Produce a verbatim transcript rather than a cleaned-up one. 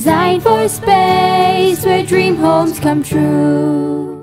designed for space where dream homes come true.